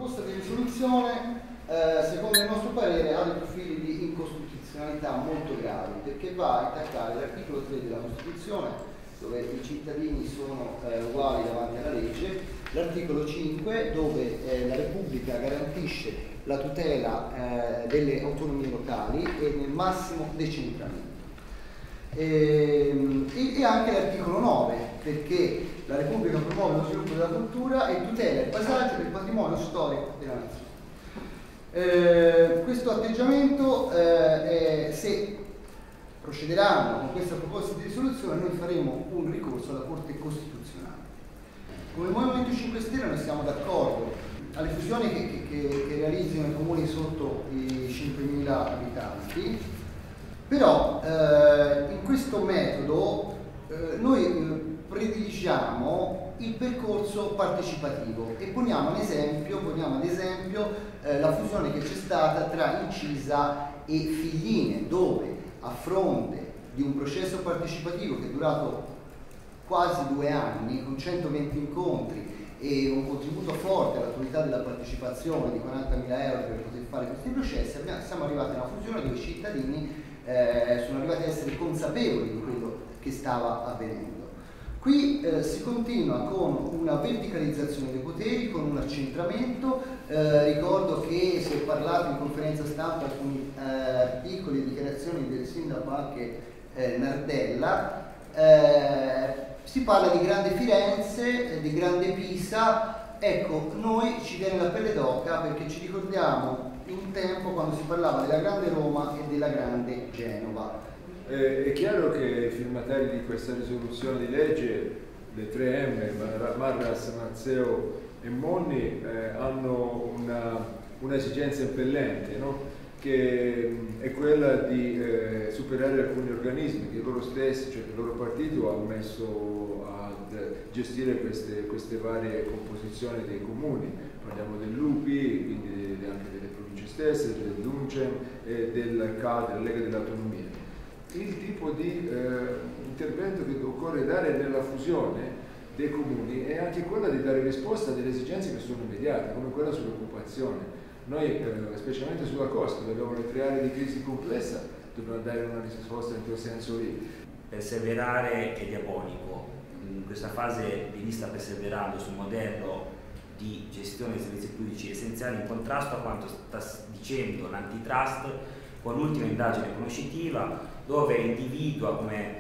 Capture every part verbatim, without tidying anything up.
proposta di risoluzione, eh, secondo il nostro parere, ha dei profili di incostituzionalità molto gravi, perché va a attaccare l'articolo tre della Costituzione, dove i cittadini sono eh, uguali davanti alla legge, l'articolo cinque, dove eh, la Repubblica garantisce la tutela eh, delle autonomie locali e nel massimo decentramento. E, e anche l'articolo nove, perché la Repubblica promuove lo sviluppo della cultura e tutela il paesaggio del patrimonio storico della nazione. Eh, questo atteggiamento, eh, è, se procederanno con questa proposta di risoluzione, noi faremo un ricorso alla Corte Costituzionale. Come Movimento cinque Stelle noi siamo d'accordo alle fusioni che, che, che realizzino i comuni sotto i cinquemila abitanti, però eh, in questo metodo eh, noi eh, prediligiamo il percorso partecipativo e poniamo ad esempio, poniamo ad esempio eh, la fusione che c'è stata tra Incisa e Figline, dove a fronte di un processo partecipativo che è durato quasi due anni, con centoventi incontri e un contributo forte all'autorità della partecipazione di quarantamila euro per poter fare questi processi, abbiamo, siamo arrivati a una fusione dove i cittadini eh, sono arrivati a essere consapevoli di quello che stava avvenendo. Qui eh, si continua con una verticalizzazione dei poteri, con un accentramento. Eh, ricordo che si è parlato in conferenza stampa alcuni eh, articoli e dichiarazioni del sindaco anche eh, Nardella. Eh, si parla di grande Firenze, eh, di grande Pisa. Ecco, noi ci viene la pelle d'oca perché ci ricordiamo un tempo quando si parlava della grande Roma e della grande Genova. Eh, è chiaro che i firmatari di questa risoluzione di legge, le tre M, Marras, Mazzeo e Monni, eh, hanno un'esigenza un impellente, no? Che mh, è quella di eh, superare alcuni organismi che loro stessi, cioè il loro partito, ha messo a gestire queste, queste varie composizioni dei comuni. Parliamo dell'U P I, quindi anche delle province stesse, dell'Uncem e del C A D, della Lega dell'Autonomia. Il tipo di eh, intervento che occorre dare nella fusione dei comuni è anche quella di dare risposta a delle esigenze che sono immediate, come quella sull'occupazione. Noi, eh, specialmente sulla costa, dove abbiamo le tre aree di crisi complessa, dobbiamo dare una risposta in quel senso lì. Perseverare è diabolico. In questa fase vi sta perseverando sul modello di gestione dei servizi pubblici essenziali in contrasto a quanto sta dicendo l'antitrust con l'ultima indagine conoscitiva, dove individua come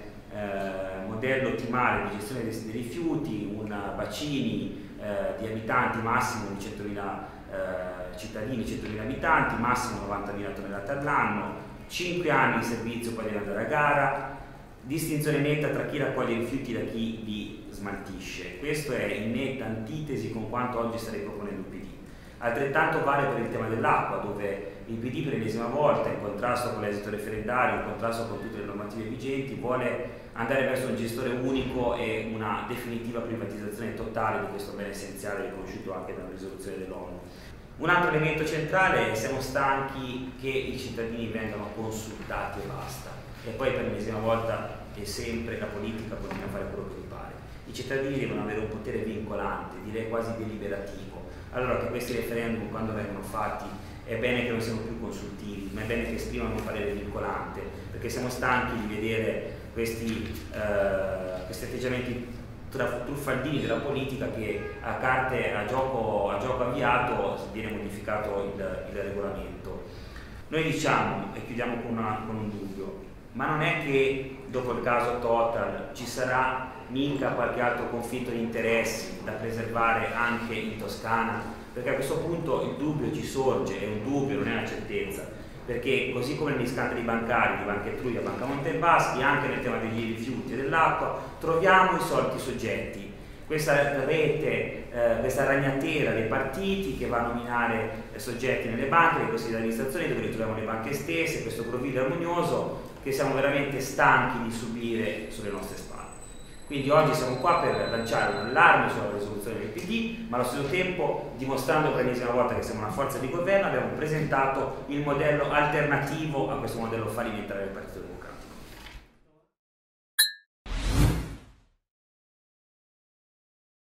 eh, modello ottimale di gestione dei, dei rifiuti un bacini eh, di abitanti massimo di centomila eh, cittadini, centomila abitanti, massimo novantamila tonnellate all'anno, cinque anni di servizio, poi deve andare a gara, distinzione netta tra chi raccoglie i rifiuti da chi li smaltisce. Questo è in netta antitesi con quanto oggi starei proponendo il P D. Altrettanto vale per il tema dell'acqua, dove il P D per l'ennesima volta, in contrasto con l'esito referendario, in contrasto con tutte le normative vigenti, vuole andare verso un gestore unico e una definitiva privatizzazione totale di questo bene essenziale riconosciuto anche dalla risoluzione dell'ONU. Un altro elemento centrale è che siamo stanchi che i cittadini vengano consultati e basta, e poi per l'ennesima volta e sempre la politica continua a fare quello che gli pare. I cittadini devono avere un potere vincolante, direi quasi deliberativo. Allora che questi referendum, quando vengono fatti, è bene che non siano più consultivi, ma è bene che esprimano un parere vincolante, perché siamo stanchi di vedere questi, eh, questi atteggiamenti truffaldini della politica che a carte a gioco, a gioco avviato viene modificato il, il regolamento. Noi diciamo, e chiudiamo con, una, con un dubbio, ma non è che dopo il caso Total ci sarà mica qualche altro conflitto di interessi da preservare anche in Toscana? Perché a questo punto il dubbio ci sorge, è un dubbio, non è una certezza, perché così come negli scandali bancari di Banca Etruria, Banca Monte dei Paschi, anche nel tema degli rifiuti e dell'acqua, troviamo i soliti soggetti, questa rete, eh, questa ragnatela dei partiti che va a nominare eh, soggetti nelle banche, nei consigli di amministrazione dove ritroviamo le banche stesse, questo groviglio armonioso che siamo veramente stanchi di subire sulle nostre spalle. Quindi oggi siamo qua per lanciare un allarme sulla risoluzione del P D, ma allo stesso tempo, dimostrando per l'ennesima volta che siamo una forza di governo, abbiamo presentato il modello alternativo a questo modello fallimentare del Partito